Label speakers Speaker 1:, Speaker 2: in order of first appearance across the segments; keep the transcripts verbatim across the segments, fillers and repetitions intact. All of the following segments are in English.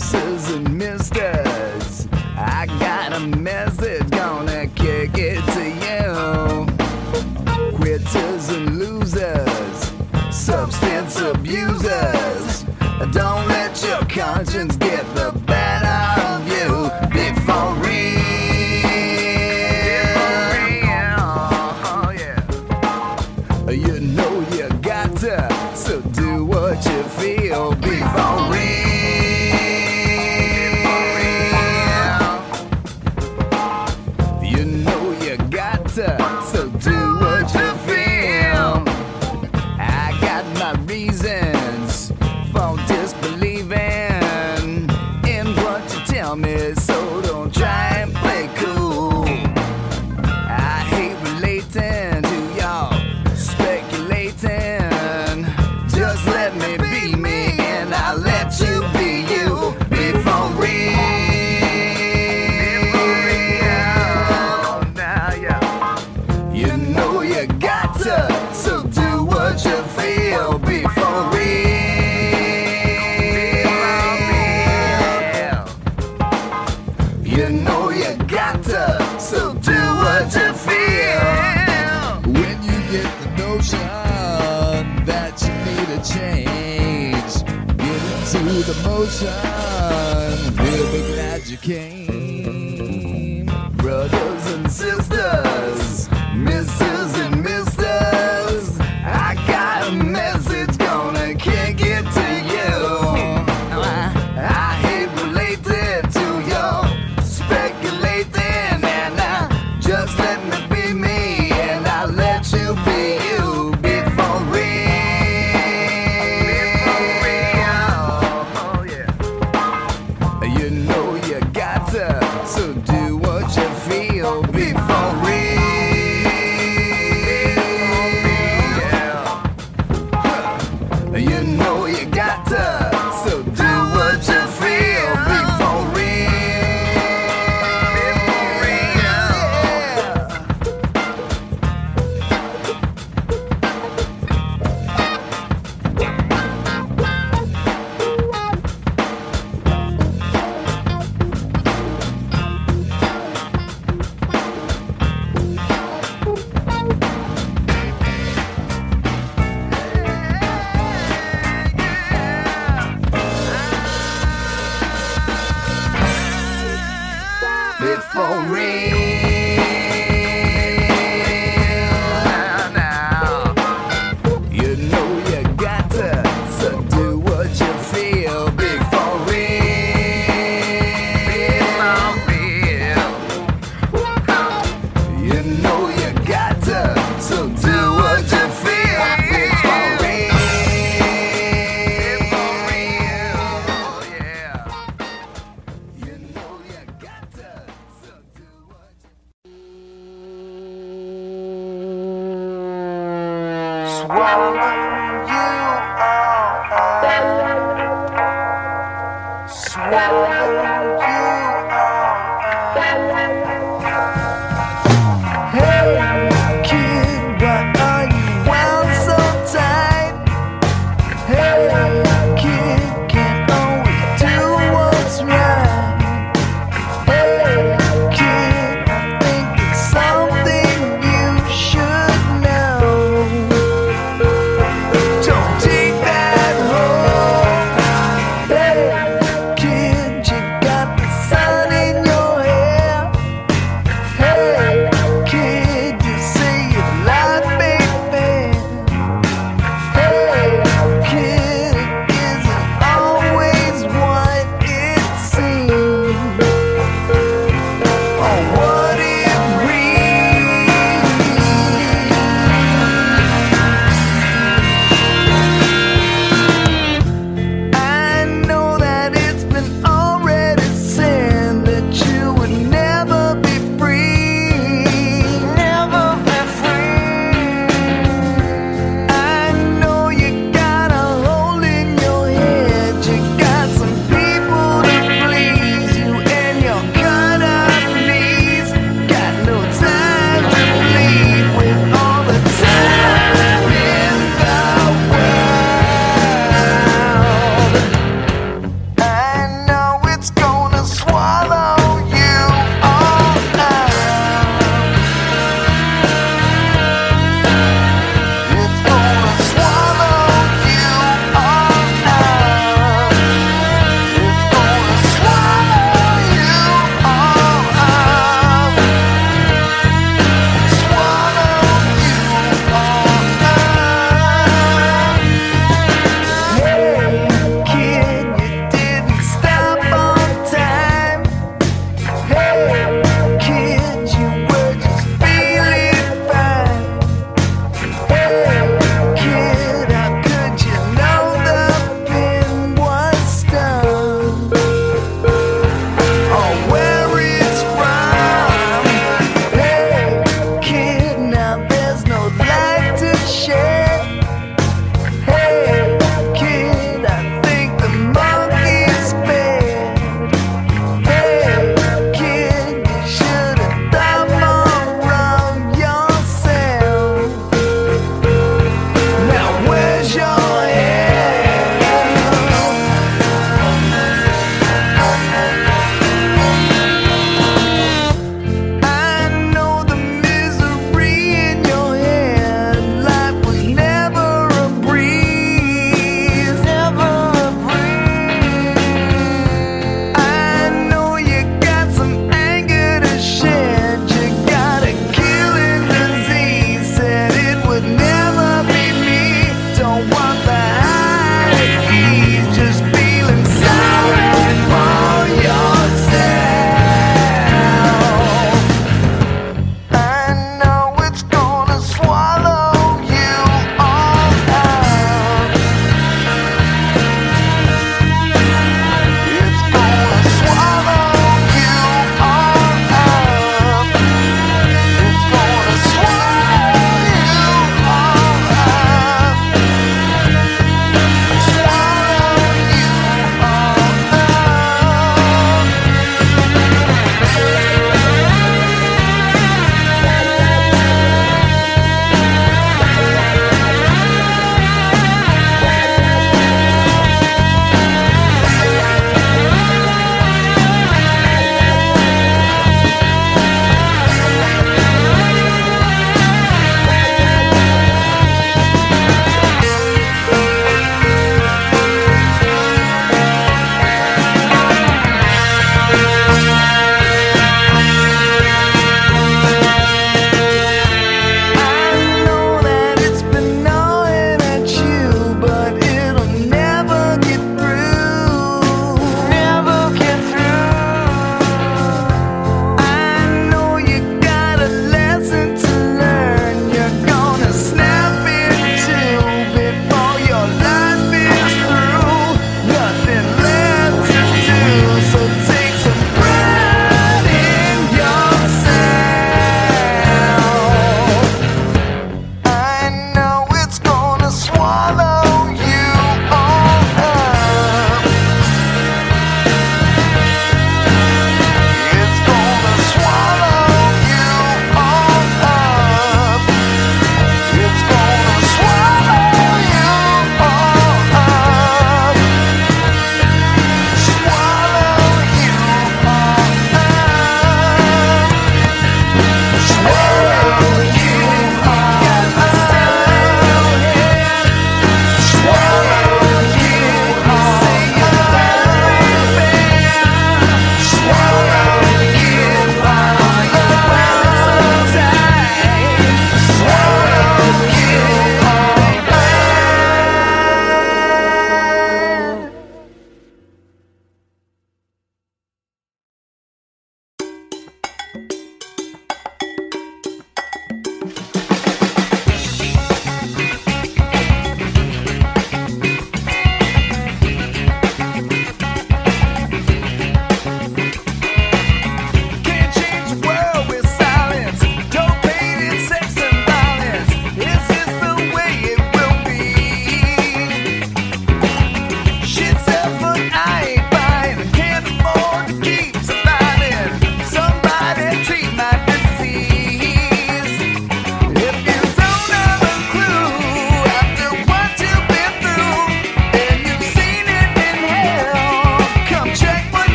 Speaker 1: missus and misters, I got a message gonna kick it to you. Quitters and losers, substance abusers, don't let your conscience get the better of you. Be for real. You know you got to, so do what you feel. Be for real. You know you got to, so do what you feel. I got my reasons for disbelieving in what you tell me, so don't try and play cool. I hate relating to y'all speculating. Just let me be me and I'll let you be you. Be for real. Now, yeah. You know you got to, so do what you feel. Be for real. You know you got to, so do what you feel. When you get the notion that you need a change, get into the motion. We'll be glad you came. Brothers and sisters, missus and misters, I got a message gonna kick it to you. I hate related to your speculating, and I just let me be me and I'll let you be you. Be for real. You know you got to, so do what you feel. Be for real. You know you got to, so do what you feel. Be for Be for real. Now, you know you got to, so do what you feel. Be for real. You know you got to, so do what you feel. Be for real. Yeah. You know you got to. Swallow you are, swallow you are. Hey kid, why are you wound so tight? Hey kid, can't always do what's right. Hey kid, I think it's something you should know. Don't take that home. Hey kid, you got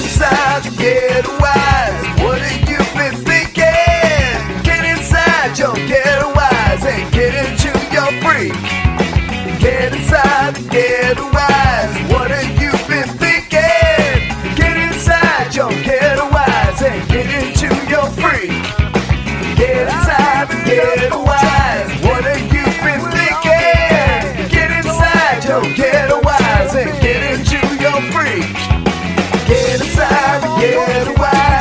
Speaker 1: inside the Get Wise. What have you been thinking? Get inside your Get Wise and get into your freak. Get inside the Get Wise. What have you been thinking? Get inside your Get Wise and get into your freak. Get inside the Get Wise. What have you been thinking? Get inside your Get Wise and get into your freak. Get inside the Get Wise.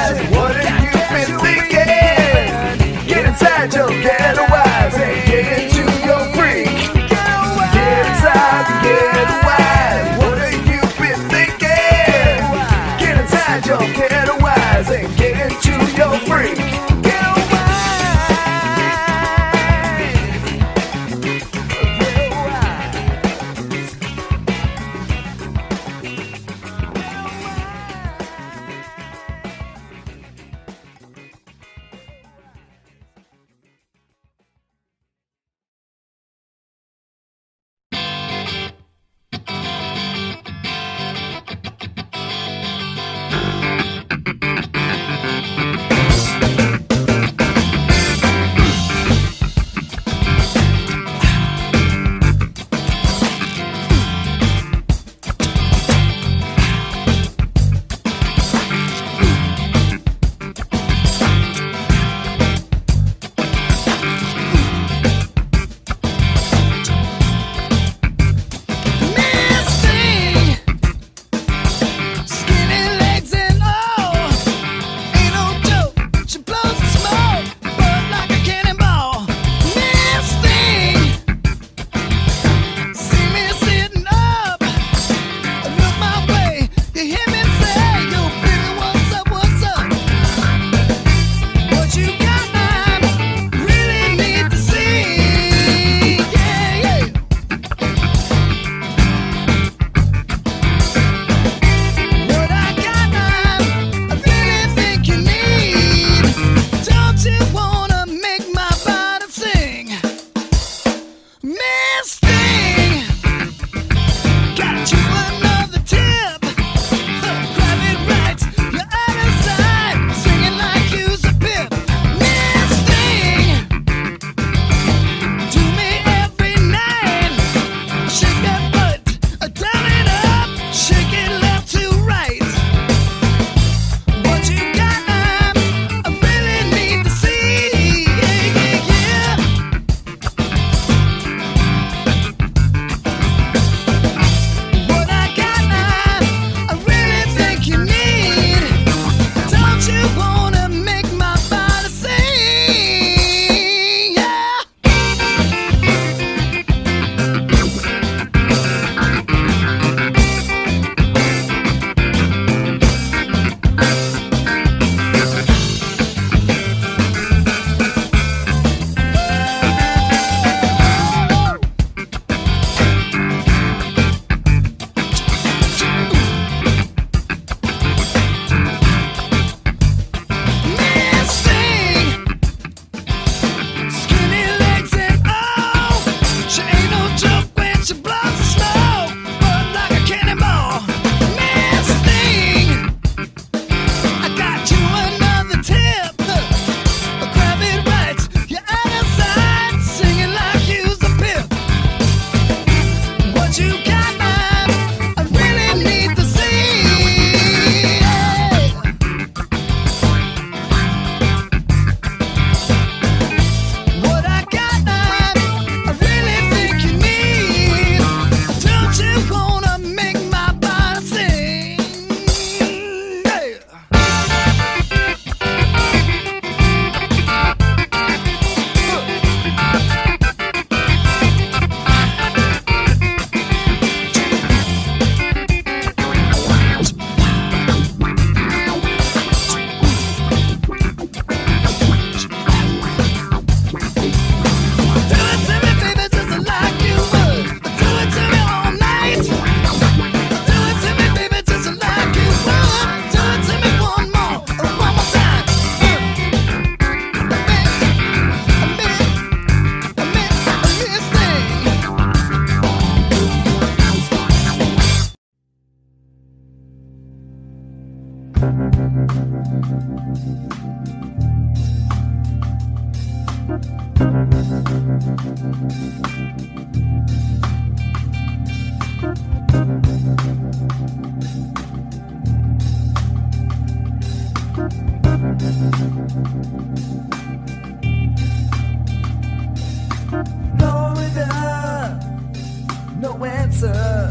Speaker 1: Florida, no answer.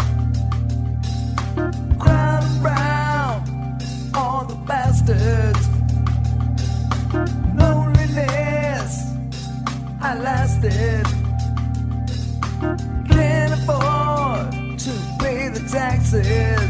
Speaker 1: Crowd around all the bastards. Loneliness, I lasted. Can't afford to pay the taxes,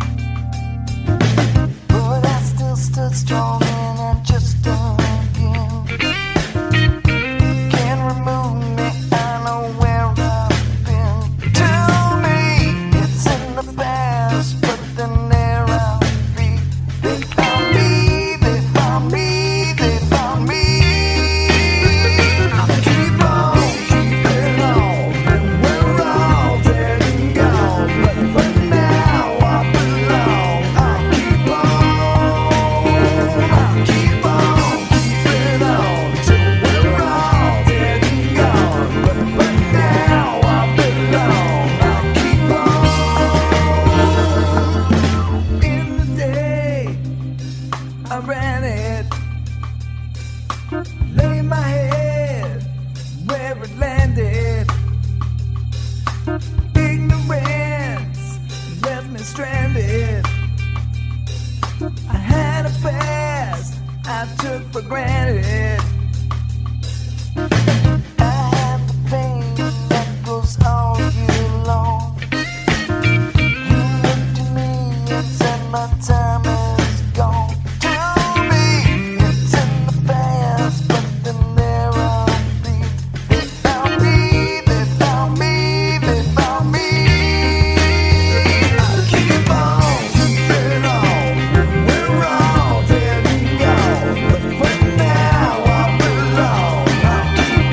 Speaker 1: but I still stood strong and I just don't again. Can't remove me, I know where I've been. Tell me it's in the past, but then there I'll be. They found me, they found me, they found me. I'll keep on, keeping on, and we're all dead and gone. But for now I belong. I'll keep on, I'll keep on, keeping on till we're all dead and gone. But for now I belong. I'll keep on. In the day I ran it, lay my head where it landed. Ignorance left me stranded. I had a past I took for granted. I had the pain that goes all year long. You looked at me and said my time is gone. Tell me it's in the past, but then there I'll be. They found me, they found me, they found me. I'll keep on, keeping on, we're all dead and gone. But for now I belong. I'll keep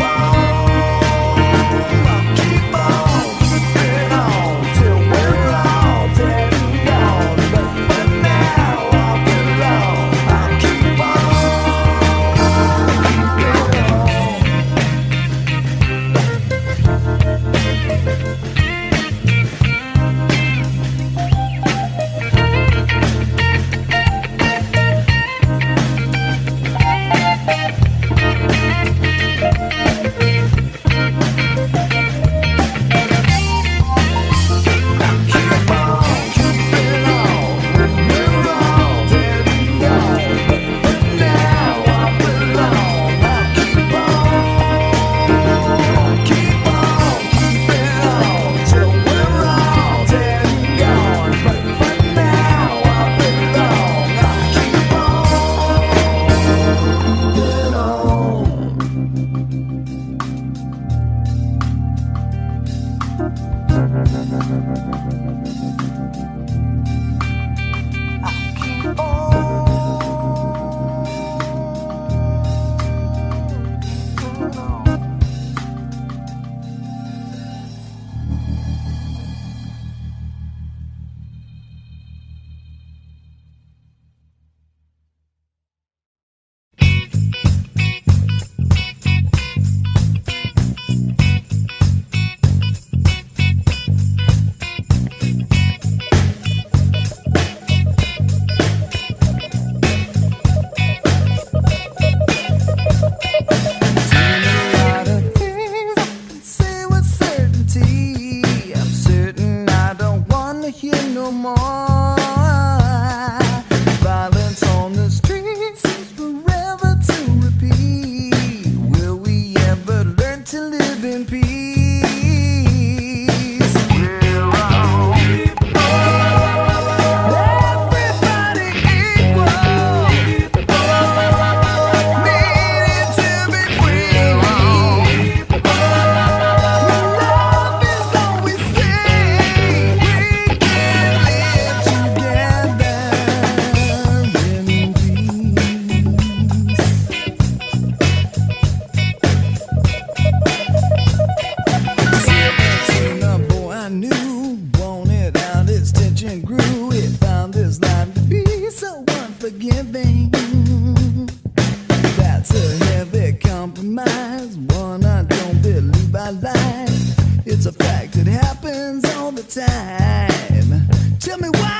Speaker 1: on, I'll keep on, keeping on till we're all dead and gone. But for now I belong. I'll keep grew, it found this life to be so unfair. forgiving. That's a heavy compromise, one I don't believe I like. It's a fact, it happens all the time. Tell me why.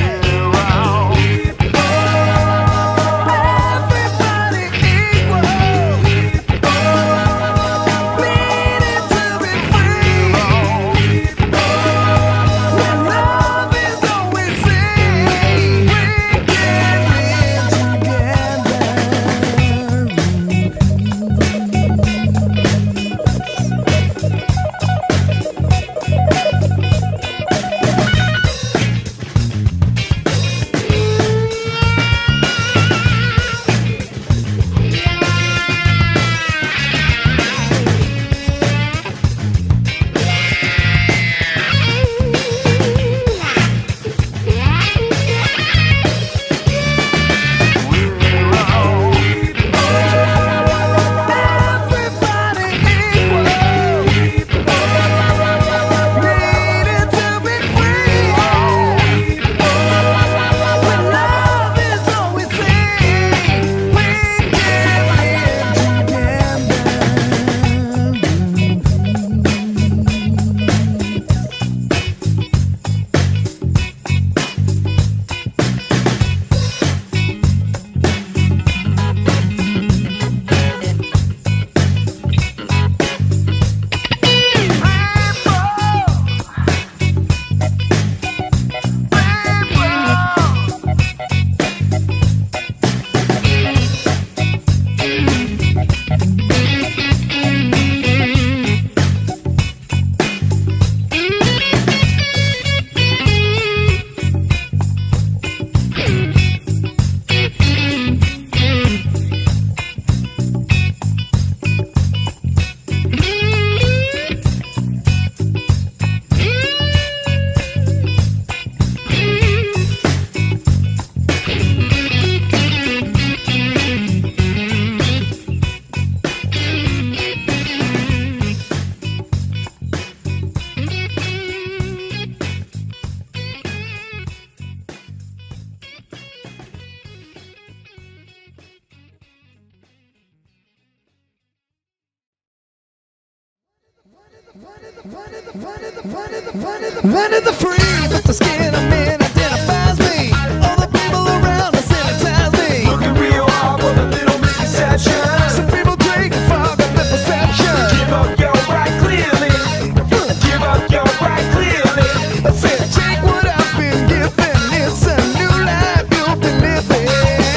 Speaker 2: One of the free, but the skin of men identifies me. All the people around us sanitize me.
Speaker 3: Looking real hard with a little misconception.
Speaker 2: Some people drink and fog up their perception.
Speaker 3: Give up your right clearly. Give up your right clearly.
Speaker 2: I said, take what I've been given. It's a new life you'll be living.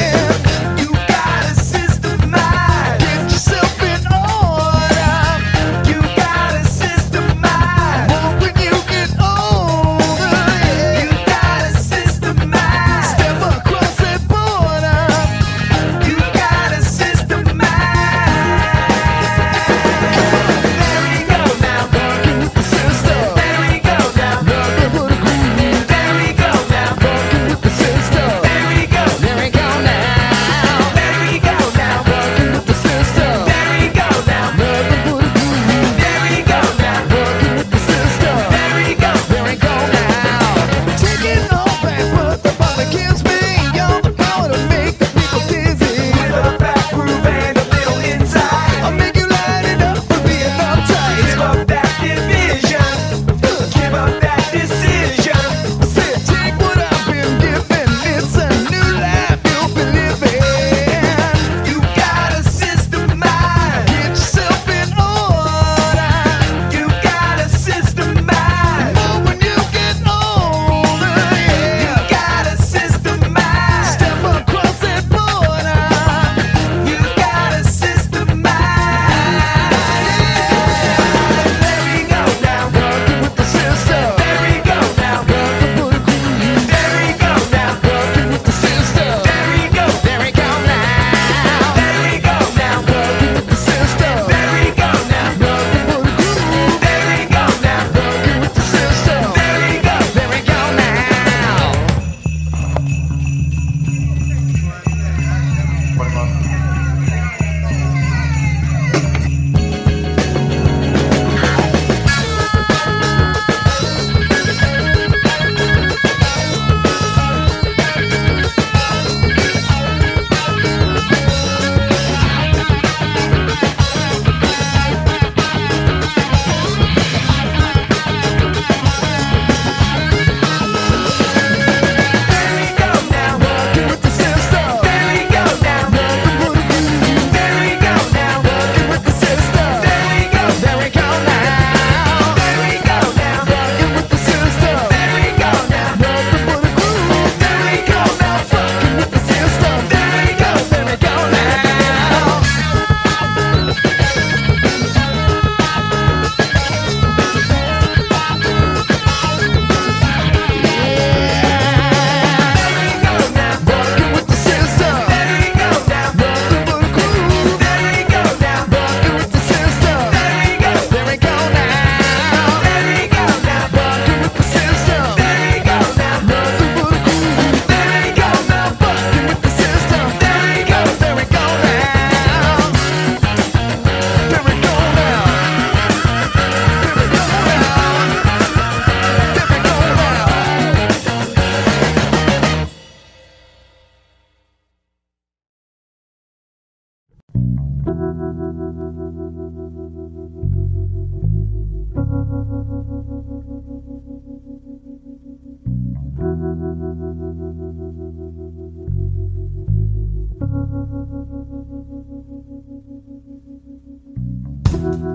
Speaker 3: You got a system mind.
Speaker 2: Get yourself in order.
Speaker 3: You got a system mind.
Speaker 2: When you get older, yeah.
Speaker 3: You got a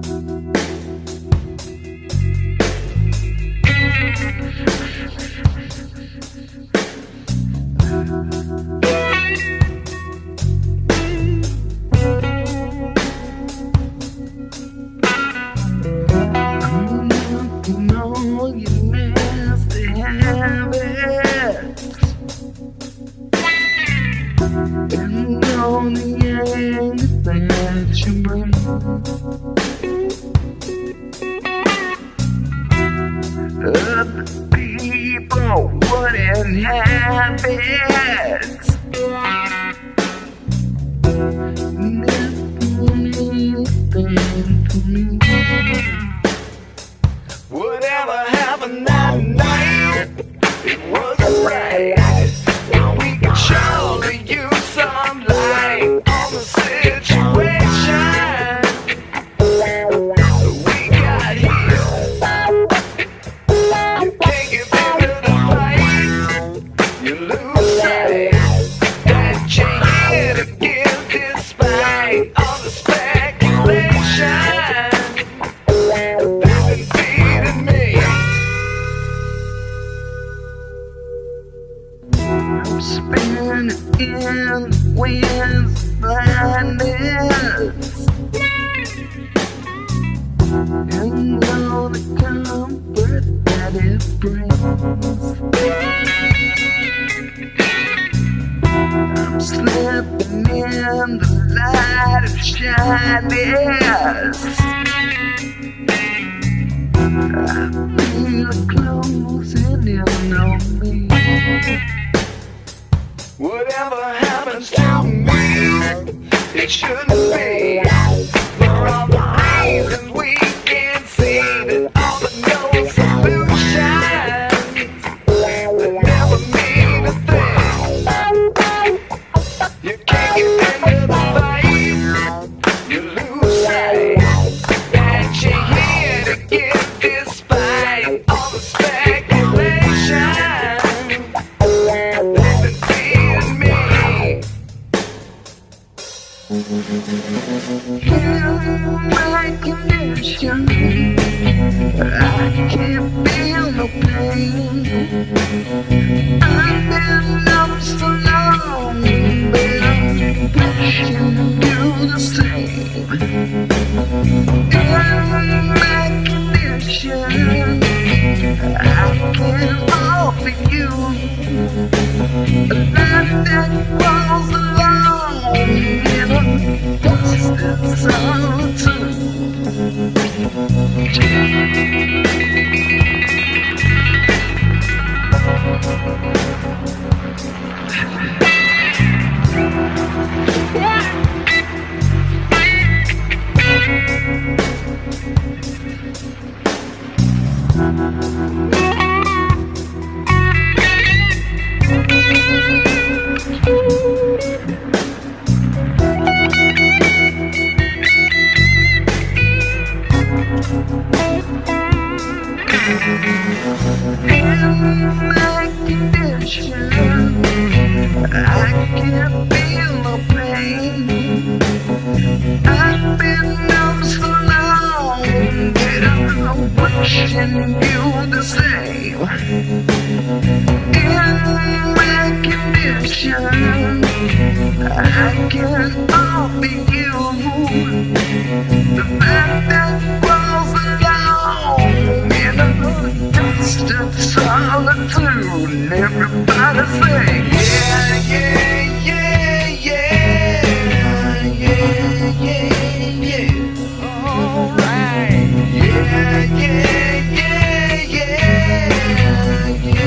Speaker 2: Yeah, yeah, yeah, yeah.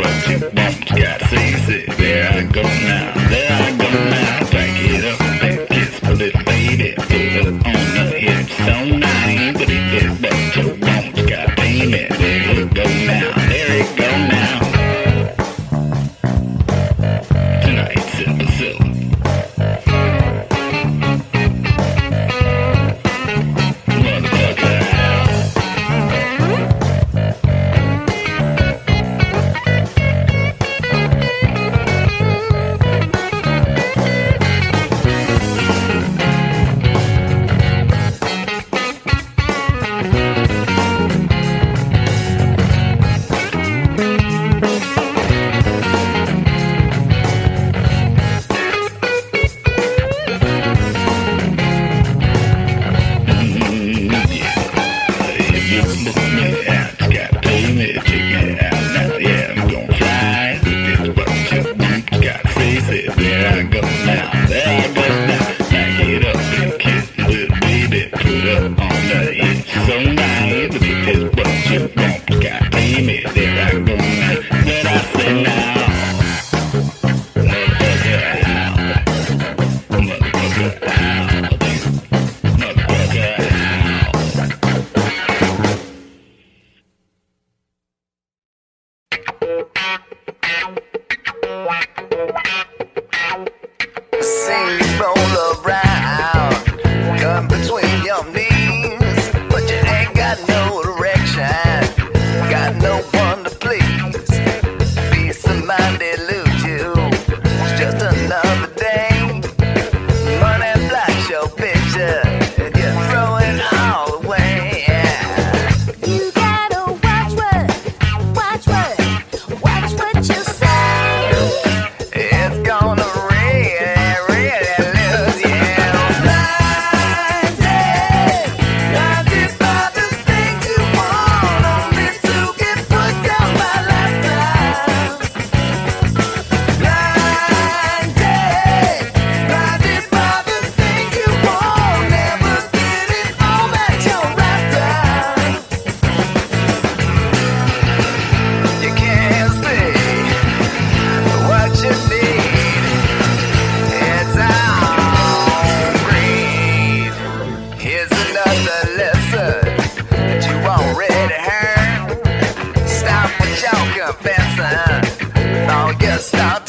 Speaker 4: what you want. Got easy. There I go now. There I go now. Back it up and kiss a little baby. Put it on the hip so nice. But it is what you want. God damn it. There you go now. There you go now. Tonight's in Brazil.
Speaker 1: Stop